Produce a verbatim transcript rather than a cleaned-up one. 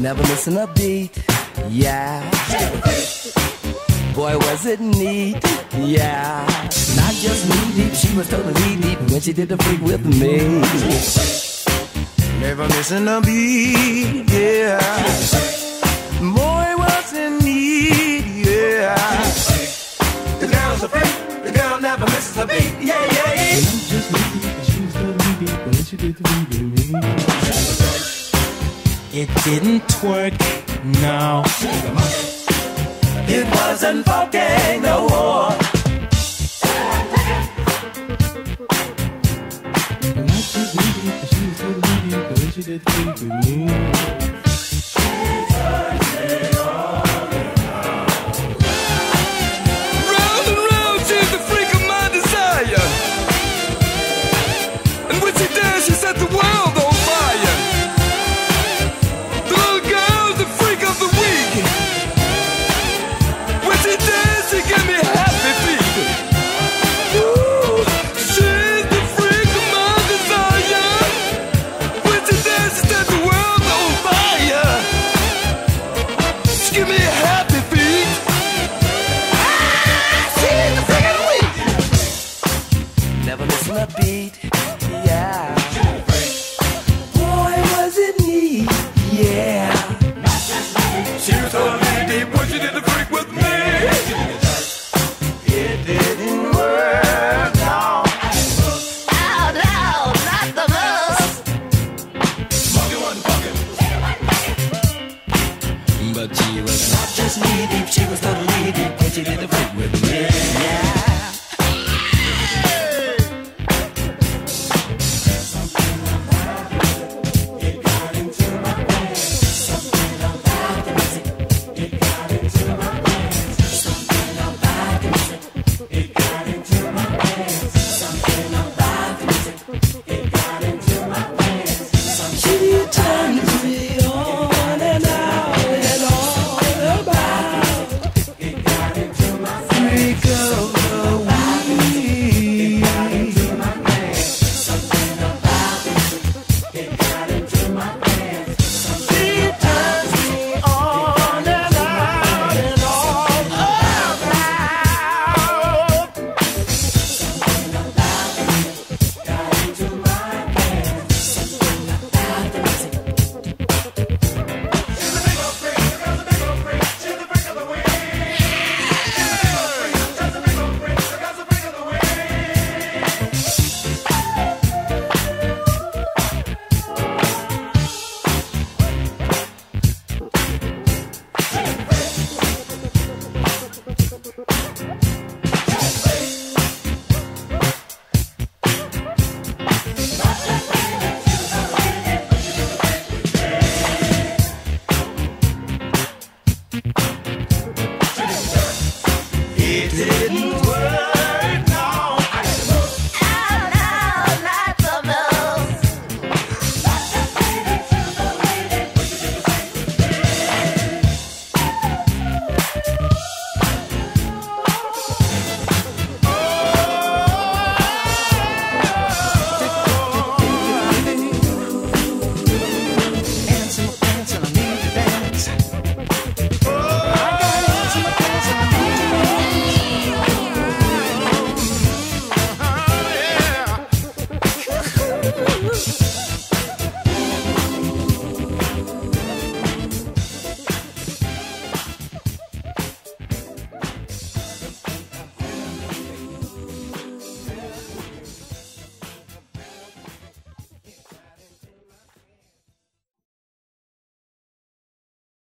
never missing a beat, yeah. Boy, was it neat, yeah. Not just knee deep, she was totally deep when she did the freak with me. Never missing a beat, yeah. Boy, was it neat, yeah. The girl's a freak, the girl never misses a beat, yeah, yeah, yeah. Not just knee deep, she was totally deep when she did the freak with me. It didn't work, no. It wasn't funky, no more. And I just needed it, she was totally deep when she did the freak with me. Round and round, she's the freak of my desire. And when she danced, she set the world on fire. The little girl's the freak of the week. When she danced, she gave me happy feet. Ooh, she's the freak of my desire. When she danced, she set the world on fire. She gave me happy feet. Ah, she's the freak of the week. Never missing a beat, yeah. Boy, was it neat, yeah. She was totally deep when she did the freak with me. It didn't work, no. Oh no, not the most. Monkey wasn't fucking. But she was Not just knee deep, she was totally deep when she did the freak with me, yeah. She turns me on and out and all about freak of the week. She turns me on and out and all about. It didn't work.